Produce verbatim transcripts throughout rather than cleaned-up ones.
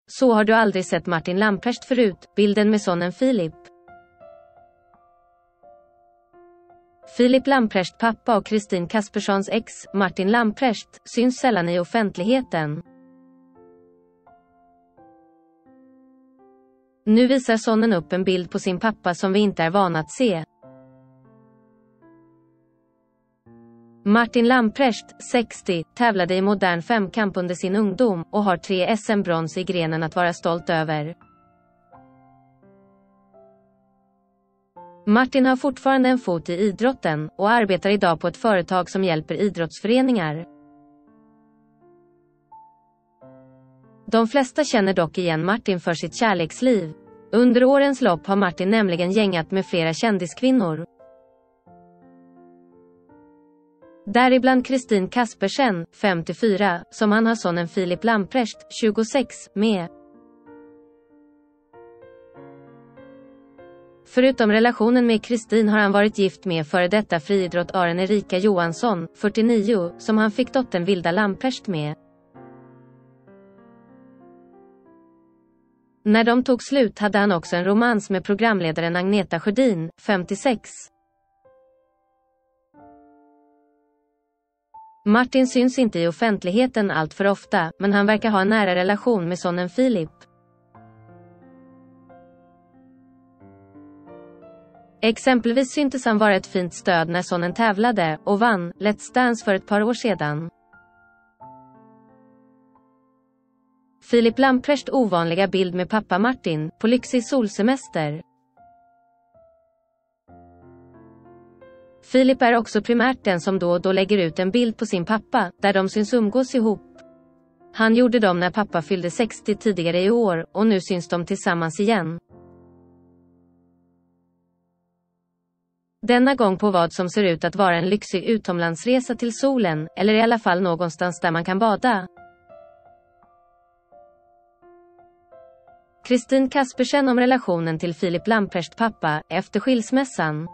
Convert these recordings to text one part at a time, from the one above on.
Så har du aldrig sett Martin Lamprecht förut, bilden med sonen Filip. Filip Lamprecht, pappa och Kristin Kasperssons ex, Martin Lamprecht, syns sällan i offentligheten. Nu visar sonen upp en bild på sin pappa som vi inte är vana att se. Martin Lamprecht, sextio, tävlade i modern femkamp under sin ungdom och har tre S M-brons i grenen att vara stolt över. Martin har fortfarande en fot i idrotten och arbetar idag på ett företag som hjälper idrottsföreningar. De flesta känner dock igen Martin för sitt kärleksliv. Under årens lopp har Martin nämligen gängat med flera kändiskvinnor. Däribland Kristin Kaspersen, femtiofyra, som han har sonen Filip Lamprecht, tjugosex, med. Förutom relationen med Kristin har han varit gift med före detta friidrottaren Erika Johansson, fyrtionio, som han fick dottern Vilda Lamprecht med. När de tog slut hade han också en romans med programledaren Agneta Sjödin, femtiosex. Martin syns inte i offentligheten allt för ofta, men han verkar ha en nära relation med sonen Filip. Exempelvis syntes han vara ett fint stöd när sonen tävlade och vann Let's Dance för ett par år sedan. Filip Lamprecht ovanliga bild med pappa Martin på lyxig solsemester. Filip är också primärt den som då och då lägger ut en bild på sin pappa, där de syns umgås ihop. Han gjorde dem när pappa fyllde sextio tidigare i år, och nu syns de tillsammans igen. Denna gång på vad som ser ut att vara en lyxig utomlandsresa till solen, eller i alla fall någonstans där man kan bada. Kristin Kaspersen om relationen till Filip Lamprecht pappa, efter skilsmässan.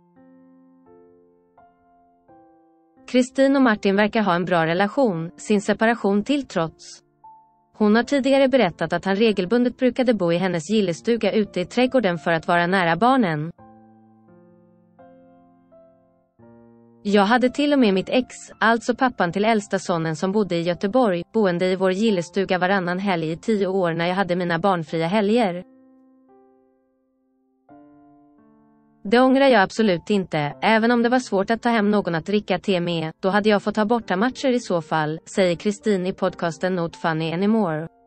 Kristin och Martin verkar ha en bra relation, sin separation till trots. Hon har tidigare berättat att han regelbundet brukade bo i hennes gillestuga ute i trädgården för att vara nära barnen. Jag hade till och med mitt ex, alltså pappan till äldsta sonen som bodde i Göteborg, boende i vår gillestuga varannan helg i tio år när jag hade mina barnfria helger. Det ångrar jag absolut inte, även om det var svårt att ta hem någon att dricka te med, då hade jag fått ha borta matcher i så fall, säger Kristin i podcasten Not Funny Anymore.